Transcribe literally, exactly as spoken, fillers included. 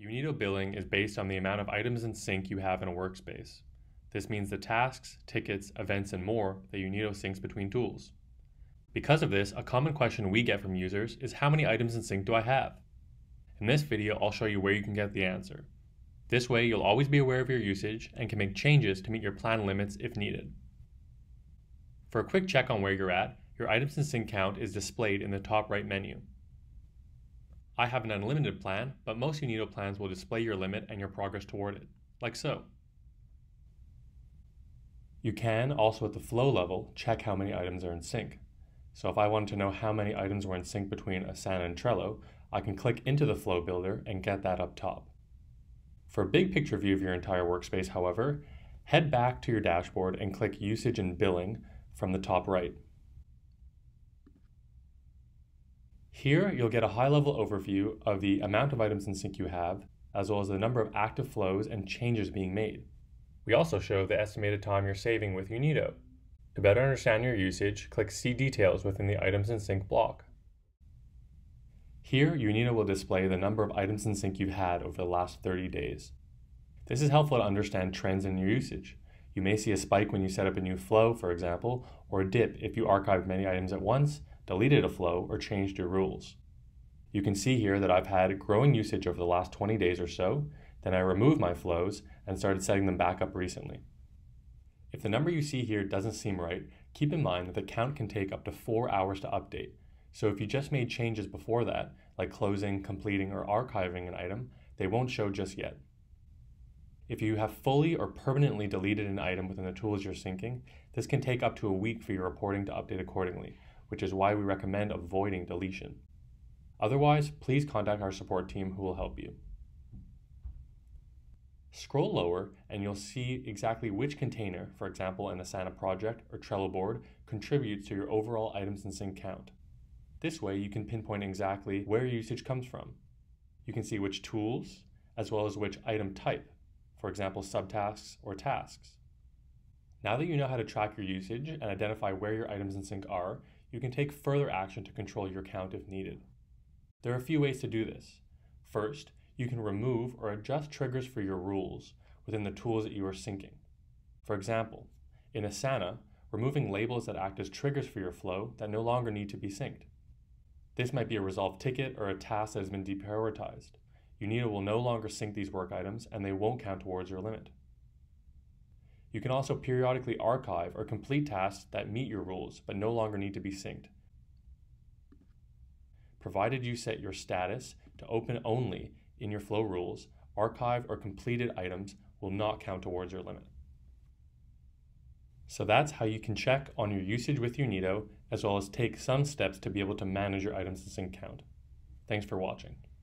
Unito billing is based on the amount of items in sync you have in a workspace. This means the tasks, tickets, events, and more that Unito syncs between tools. Because of this, a common question we get from users is how many items in sync do I have? In this video, I'll show you where you can get the answer. This way, you'll always be aware of your usage and can make changes to meet your plan limits if needed. For a quick check on where you're at, your items in sync count is displayed in the top right menu. I have an unlimited plan, but most Unito plans will display your limit and your progress toward it, like so. You can, also at the flow level, check how many items are in sync. So if I wanted to know how many items were in sync between Asana and Trello, I can click into the flow builder and get that up top. For a big picture view of your entire workspace, however, head back to your dashboard and click Usage and Billing from the top right. Here, you'll get a high-level overview of the amount of items in sync you have, as well as the number of active flows and changes being made. We also show the estimated time you're saving with Unito. To better understand your usage, click See Details within the Items in Sync block. Here, Unito will display the number of items in sync you've had over the last thirty days. This is helpful to understand trends in your usage. You may see a spike when you set up a new flow, for example, or a dip if you archived many items at once, deleted a flow, or changed your rules. You can see here that I've had growing usage over the last twenty days or so, then I removed my flows and started setting them back up recently. If the number you see here doesn't seem right, keep in mind that the count can take up to four hours to update. So if you just made changes before that, like closing, completing, or archiving an item, they won't show just yet. If you have fully or permanently deleted an item within the tools you're syncing, this can take up to a week for your reporting to update accordingly, which is why we recommend avoiding deletion. Otherwise, please contact our support team who will help you. Scroll lower and you'll see exactly which container, for example an Asana project or Trello board, contributes to your overall items in sync count. This way you can pinpoint exactly where your usage comes from. You can see which tools, as well as which item type, for example subtasks or tasks. Now that you know how to track your usage and identify where your items in sync are, you can take further action to control your count if needed. There are a few ways to do this. First, you can remove or adjust triggers for your rules within the tools that you are syncing. For example, in Asana, removing labels that act as triggers for your flow that no longer need to be synced. This might be a resolved ticket or a task that has been deprioritized. Unito will no longer sync these work items and they won't count towards your limit. You can also periodically archive or complete tasks that meet your rules but no longer need to be synced. Provided you set your status to open only in your flow rules, archived or completed items will not count towards your limit. So that's how you can check on your usage with Unito, as well as take some steps to be able to manage your items in sync count. Thanks for watching.